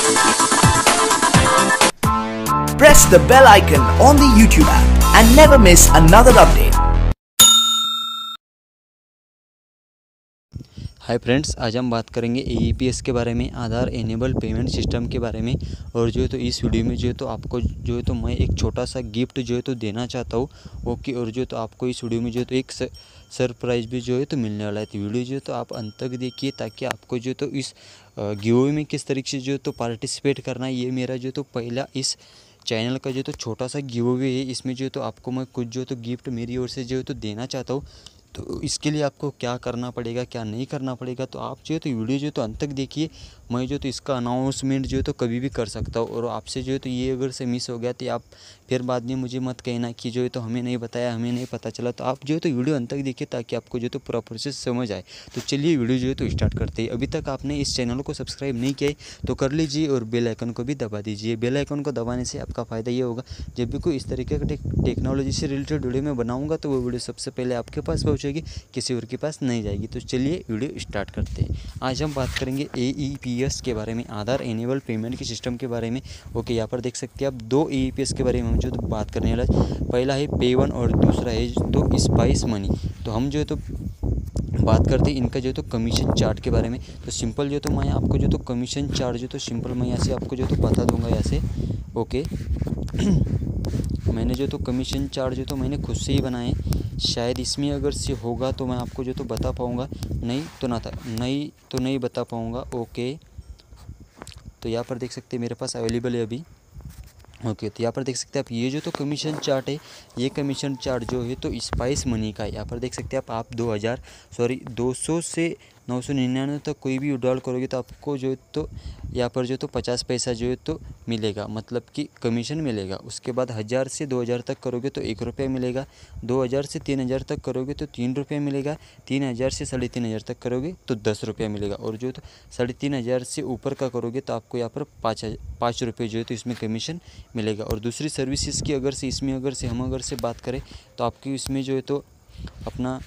Press the bell icon on the YouTube app and never miss another update. Hi friends, आज हम बात करेंगे AEPS के बारे में, आधार एनेबल पेमेंट सिस्टम के बारे में। और जो है तो इस वीडियो में जो है तो आपको जो है तो मैं एक छोटा सा गिफ्ट जो है तो देना चाहता हूँ। ओके, और जो है तो आपको इस वीडियो में जो है तो एक सरप्राइज़ भी जो है तो मिलने वाला है। तो वीडियो जो है तो आप अंत तक देखिए, ताकि आपको जो है तो इस गिव में किस तरीके से जो है तो पार्टिसिपेट करना है। ये मेरा जो है तो पहला इस चैनल का जो तो छोटा सा गिव अवे है। इसमें जो है तो आपको मैं कुछ जो है तो गिफ्ट मेरी ओर से जो है तो देना चाहता हूँ। तो इसके लिए आपको क्या करना पड़ेगा, क्या नहीं करना पड़ेगा, तो आप जो है तो वीडियो जो है तो अंत तक देखिए। मैं जो तो इसका अनाउंसमेंट जो है तो कभी भी कर सकता हूँ। और आपसे जो है तो ये अगर से मिस हो गया तो आप फिर बाद में मुझे मत कहना कि जो है तो हमें नहीं बताया, हमें नहीं पता चला। तो आप जो है तो वीडियो अंत तक देखिए, ताकि आपको जो है तो पूरा प्रोसेस समझ आए। तो चलिए वीडियो जो है तो स्टार्ट करते हैं। अभी तक आपने इस चैनल को सब्सक्राइब नहीं किया है तो कर लीजिए, और बेल आइकन को भी दबा दीजिए। बेल आइकन को दबाने से आपका फ़ायदा ये होगा, जब भी कोई इस तरीके का टेक्नोलॉजी से रिलेटेड वीडियो मैं बनाऊंगा तो वो वीडियो सबसे पहले आपके पास पहुँचेगी, किसी और के पास नहीं जाएगी। तो चलिए वीडियो स्टार्ट करते हैं। आज हम बात करेंगे AEPS के बारे में, आधार एनेबल पेमेंट के सिस्टम के बारे में। ओके, यहाँ पर देख सकते हैं आप दो AEPS के बारे में हम जो तो बात करने वाला है। पहला है Pay1 और दूसरा है तो स्पाइस मनी। तो हम जो है तो बात करते हैं इनका जो तो कमीशन चार्ट के बारे में। तो सिंपल जो तो मैं आपको जो तो कमीशन चार्ट जो तो सिंपल मैं यहाँ से आपको जो तो बता दूंगा यहाँ से। ओके मैंने जो तो कमीशन चार्ट जो तो मैंने खुद से ही बनाए। शायद इसमें अगर से होगा तो मैं आपको जो तो बता पाऊँगा, नहीं तो नहीं बता पाऊँगा। ओके, तो यहाँ पर देख सकते हैं मेरे पास अवेलेबल है अभी। ओके, तो यहाँ पर देख सकते हैं आप ये जो तो कमीशन चार्ट है, ये कमीशन चार्ट जो है तो स्पाइस मनी का है। यहाँ पर देख सकते हैं आप 200 से 999 तक कोई भी विड्रॉल करोगे तो आपको जो है तो यहाँ पर जो तो 50 पैसा जो है तो मिलेगा, मतलब कि कमीशन मिलेगा। उसके बाद 1000 से 2000 तक करोगे तो 1 रुपया मिलेगा। 2000 से 3000 तक करोगे तो 3 रुपये मिलेगा। 3000 से 3500 तक करोगे तो 10 रुपया मिलेगा। और जो तो 3500 से ऊपर का करोगे तो आपको यहाँ पर 5 रुपये जो है तो इसमें कमीशन मिलेगा। और दूसरी सर्विसेज की अगर से इसमें अगर से बात करें तो आपकी इसमें जो है तो अपना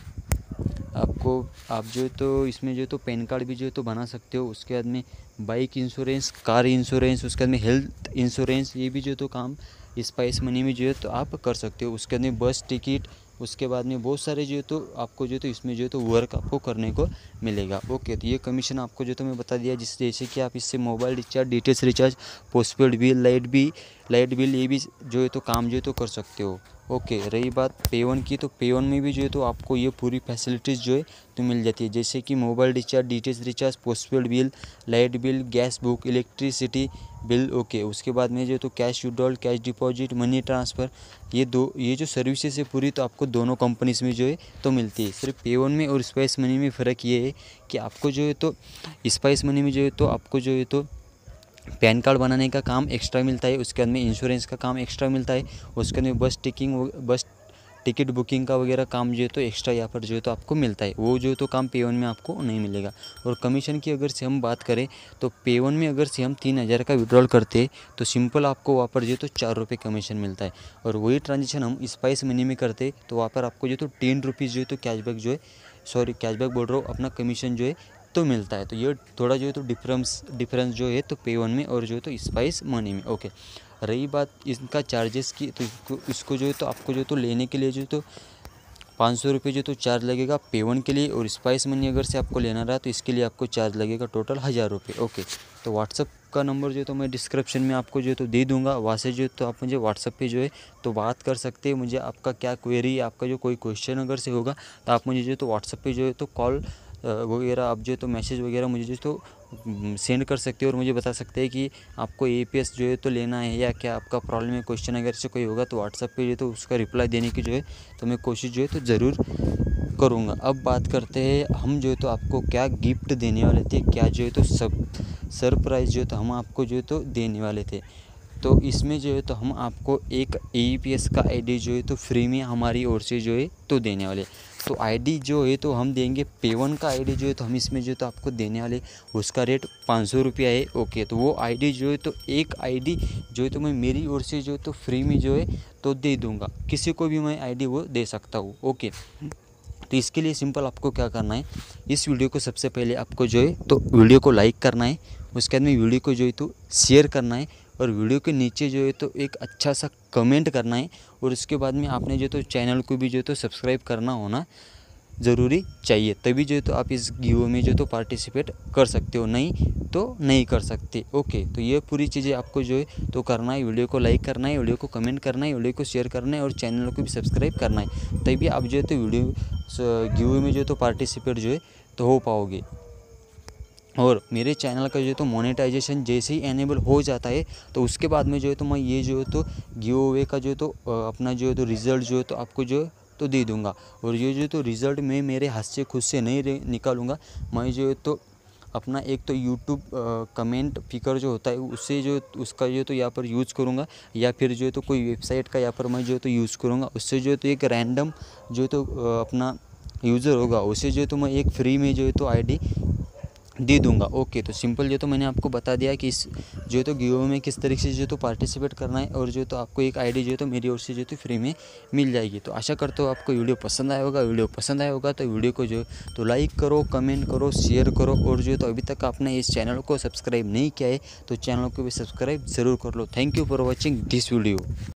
आप जो है तो इसमें जो है तो पैन कार्ड भी जो है तो बना सकते हो। उसके बाद में बाइक इंश्योरेंस, कार इंश्योरेंस, उसके बाद में हेल्थ इंश्योरेंस, ये भी जो है तो काम स्पाइस मनी में जो है तो आप कर सकते हो। उसके बाद में बस टिकट, उसके बाद में बहुत सारे जो है तो आपको जो है तो इसमें जो है तो वर्क आपको करने को मिलेगा। ओके, तो ये कमीशन आपको जो तो मैं बता दिया, जैसे कि आप इससे mobile recharge, DTH recharge, postpaid bill, light bill ये भी जो है तो काम जो है तो कर सकते हो। ओके, रही बात Pay1 की, तो Pay1 में भी जो है तो आपको ये पूरी फैसिलिटीज़ जो है तो मिल जाती है, जैसे कि mobile recharge, DTH recharge, postpaid bill, light bill, gas book, electricity bill. Okay, उसके बाद में जो है तो cash withdrawal, cash deposit, money transfer, ये जो सर्विसेज है पूरी तो आपको दोनों कंपनीज में जो है तो मिलती है। सिर्फ Pay1 में और स्पाइस मनी में फ़र्क ये है कि आपको जो है तो स्पाइस मनी में जो है तो आपको जो है तो पैन कार्ड बनाने का काम एक्स्ट्रा मिलता है। उसके बाद में इंश्योरेंस का काम एक्स्ट्रा मिलता है। उसके बाद में बस टिकट बुकिंग का वगैरह काम जो है तो एक्स्ट्रा यहाँ पर जो है तो आपको मिलता है। वो जो है तो काम Pay1 में आपको नहीं मिलेगा। और कमीशन की अगर से हम बात करें तो Pay1 में अगर से हम 3000 का विड्रॉल करते हैं तो सिंपल आपको वहाँ पर जो है तो 4 रुपये कमीशन मिलता है। और वही ट्रांजेक्शन हम स्पाइस मनी में करते तो वहाँ पर आपको जो तो 10 रुपीज़ जो है तो कैशबैक जो है, कैशबैक बोल रहा हूँ, अपना कमीशन जो है तो मिलता है। तो ये थोड़ा जो है तो डिफरेंस जो है तो Pay1 में और जो है तो स्पाइस मनी में। ओके, रही बात इनका चार्जेस की, तो इसको जो है तो आपको जो तो लेने के लिए जो तो 500 रुपये जो तो चार्ज लगेगा Pay1 के लिए। और स्पाइस मनी अगर से आपको लेना रहा तो इसके लिए आपको चार्ज लगेगा टोटल 1000 रुपये। ओके, तो व्हाट्सअप का नंबर जो है तो मैं डिस्क्रिप्शन में आपको जो है तो दे दूंगा, वहाँ से जो है तो आप मुझे व्हाट्सअप पे जो है तो बात कर सकते हैं। मुझे आपका क्या क्वेरी, आपका जो कोई क्वेश्चन अगर से होगा तो आप मुझे जो है तो व्हाट्सअप पे जो है तो कॉल वगैरह आप जो है तो मैसेज वगैरह मुझे जो तो सेंड कर सकते हो। और मुझे बता सकते हैं कि आपको AEPS जो है तो लेना है या क्या आपका प्रॉब्लम है, क्वेश्चन अगर से कोई होगा तो व्हाट्सअप पे जो है तो उसका रिप्लाई देने की जो है तो मैं कोशिश जो है तो ज़रूर करूँगा। अब बात करते हैं हम जो है तो आपको क्या गिफ्ट देने वाले थे, क्या जो है तो सरप्राइज़ जो है तो हम आपको जो है तो देने वाले थे। तो इसमें जो है तो हम आपको एक AEPS का ID जो है तो फ्री में हमारी ओर से जो है तो देने वाले। तो ID जो है तो हम देंगे, Pay1 का ID जो है तो हम इसमें जो है तो आपको देने वाले, उसका रेट 500 रुपया है। ओके, तो वो ID जो है तो एक ID जो है तो मैं मेरी ओर से जो है तो फ्री में जो है तो दे दूँगा, किसी को भी मैं ID वो दे सकता हूँ। ओके, तो इसके लिए सिंपल आपको क्या करना है, इस वीडियो को सबसे पहले आपको जो है तो वीडियो को लाइक करना है। उसके बाद में वीडियो को जो है तो शेयर करना है और वीडियो के नीचे जो है तो एक अच्छा सा कमेंट करना है और उसके बाद में आपने जो तो चैनल को भी जो तो सब्सक्राइब करना होना ज़रूरी चाहिए, तभी जो है तो आप इस गिव में जो तो पार्टिसिपेट कर सकते हो, नहीं तो नहीं कर सकते। ओके, तो ये पूरी चीज़ें आपको जो है तो करना है, वीडियो को लाइक करना है, वीडियो को कमेंट करना है, वीडियो को शेयर करना है और चैनल को भी सब्सक्राइब करना है, तभी आप जो है तो वीडियो गिव में जो तो पार्टिसिपेट जो है तो हो पाओगे। और मेरे चैनल का जो है तो मोनेटाइजेशन जैसे ही एनेबल हो जाता है तो उसके बाद में जो है तो मैं ये जो है तो गिव अवे का जो है तो अपना जो है तो रिज़ल्ट जो है तो आपको जो है तो दे दूंगा। और ये जो तो रिज़ल्ट मैं मेरे हाथ से खुद से नहीं निकालूंगा, मैं जो है तो अपना एक तो यूट्यूब कमेंट पिकर जो होता है उससे जो उसका जो तो यहाँ पर यूज़ करूँगा, या फिर जो है तो कोई वेबसाइट का यहाँ पर मैं जो है तो यूज़ करूँगा। उससे जो है तो एक रैंडम जो तो अपना यूज़र होगा उसे जो है तो मैं एक फ्री में जो है तो आईडी दे दूंगा। ओके, तो सिंपल जो तो मैंने आपको बता दिया कि इस जो तो गिव में किस तरीके से जो तो पार्टिसिपेट करना है और जो तो आपको एक आईडी जो तो मेरी ओर से जो तो फ्री में मिल जाएगी। तो आशा करता हूँ आपको वीडियो पसंद आया होगा। वीडियो पसंद आया होगा तो वीडियो को जो तो लाइक करो, कमेंट करो, शेयर करो और जो तो अभी तक आपने इस चैनल को सब्सक्राइब नहीं किया है तो चैनल को भी सब्सक्राइब ज़रूर कर लो। Thank you for watching this video.